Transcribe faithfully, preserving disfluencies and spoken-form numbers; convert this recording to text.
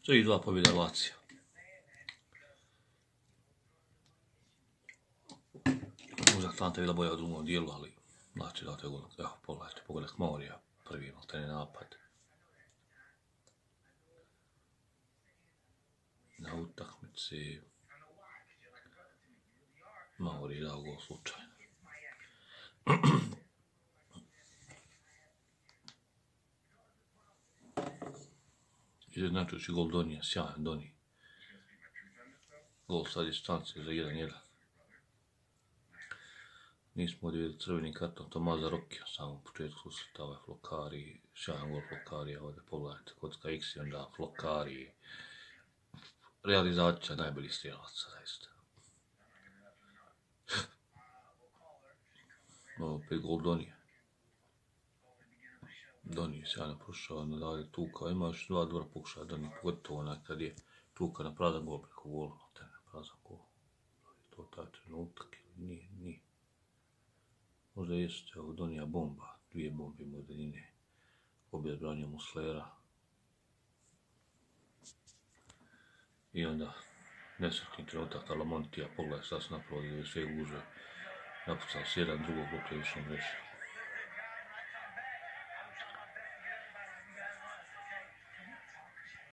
Tri dva pobjeda Lazija. Možda Atalanta je bila bolja u drugom dijelu, ali znači da je gol. Evo, pogledajte, pogledajte Maurija, prvi maltene napad. Na utakmici Mauri je dao gol slučajno. Izjednačujući gol Donija, sjajan Doni. Gol sa distance za jedan jedan. Nismo ovdje vidjeli crveni karton Tomaza Rokija, samo u početku susreta ovaj Flokari, sjajan gol Flokarija, ovdje pogledajte, kocka X i onda Flokari. Realizacija najboljih strijelaca, zaista. Opet gol Donija. Doni je sjajno prošao, nadalje tuka, ima još dva dobra pokušaja Doni, pogotovo onaj kad je tuka na prazan gol preko gola, te na prazan gol. To taj trenutak, nije, nije. Možda jeste ovo Donija bomba, dvije bombe mu daljine, obje branio Muslera. I onda nesretni trenutak Alamontija, pogledaj šta se napravio, sve guže, napucao s jedan drugog lopte više mreže.